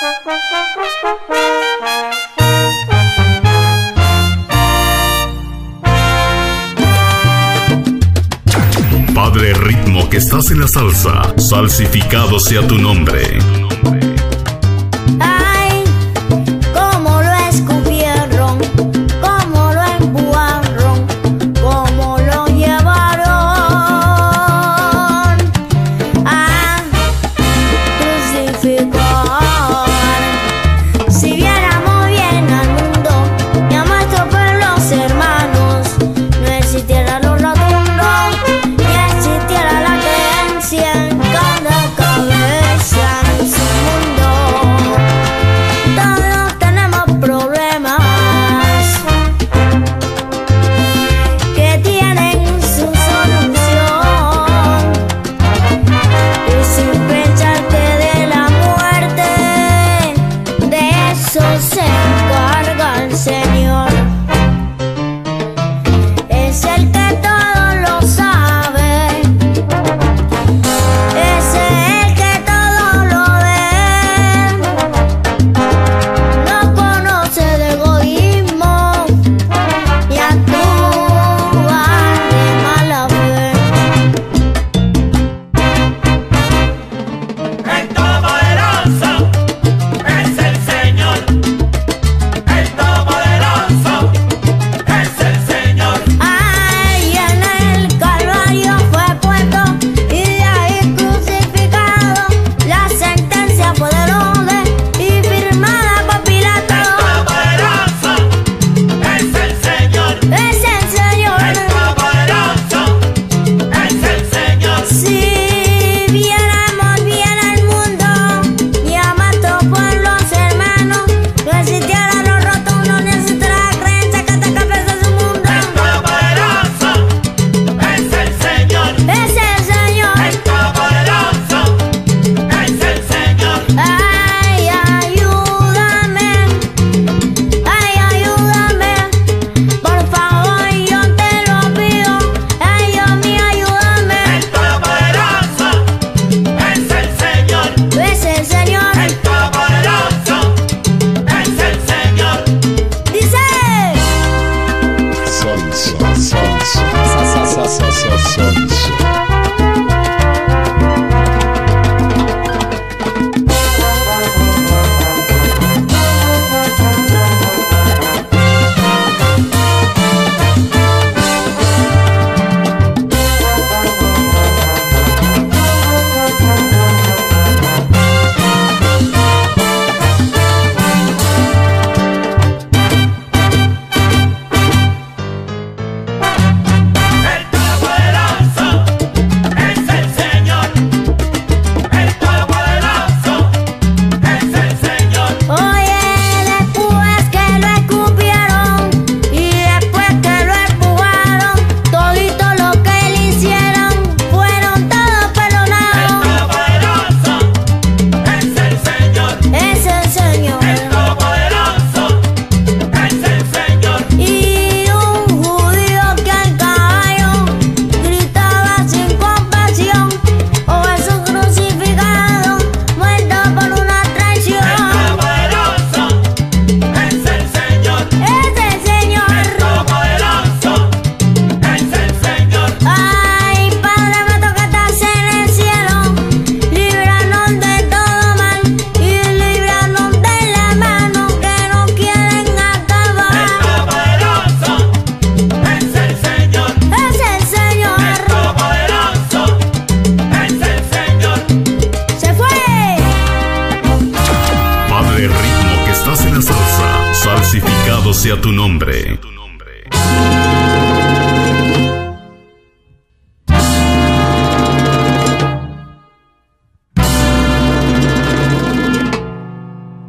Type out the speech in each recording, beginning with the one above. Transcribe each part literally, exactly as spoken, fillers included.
Padre ritmo que estás en la salsa, salsificado sea tu nombre. Ay, cómo lo escupieron, cómo lo empujaron, cómo lo llevaron a crucificar. Si viéramos bien al mundo y a nuestros pueblos hermanos, no existiera los rotundos, ni existiera la creencia en cada cabeza en su mundo. Todos tenemos problemas que tienen su solución, y sin pensar que de la muerte, de eso se encarga el Señor. Es el que todo lo sabe, es el que todo lo ve. No conoce de egoísmo ni actúa de mala fe. El Todopoderoso es el Señor. El Todopoderoso es el Señor. Ay, en el Calvario fue puesto y de ahí crucificado. La sentencia fue de doble y firmada por Pilato. El Todopoderoso es el Señor. Es el Señor. El Todopoderoso es el Señor. Si viéramos bien al mundo y a nuestros pueblos hermanos, no existieran los rotundos ni existiera la creencia que ataca cabeza su mundo. El Todopoderoso es el Señor. Es el Señor. El Todopoderoso es el Señor. Ay, ayúdame. Ay, ayúdame. Por favor, yo te lo pido. Ay, Dios mío, ayúdame. El Todopoderoso es el Señor. Es el Señor. El Todopoderoso es el Señor. Dice. Salsa, salsa, salsa, salsa, salsa. El Todopoderoso es el Señor. El Todopoderoso es el Señor. Oye, después que lo escupieron y después que lo empujaron, todito lo que le hicieron fueron todos El perdonados. Todopoderoso es el Señor. Es el Señor. El Todopoderoso es el Señor. Y un judío que al caballo gritaba sin compasión: oh Jesús crucificado, muerto por una El traición. Todopoderoso es el Señor. Es el Señor. El Todopoderoso es el Señor. Ay, Padre nuestro que estás en el cielo, líbranos de todo mal y líbranos de la mano que nos quieren El acabar. Todopoderoso es el Señor. Es el Señor. El Todopoderoso es el Señor. Se fue. Padre ritmo que estás en la salsa, salsificado sea tu nombre.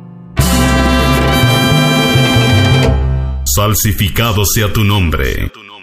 Salsificado sea tu nombre.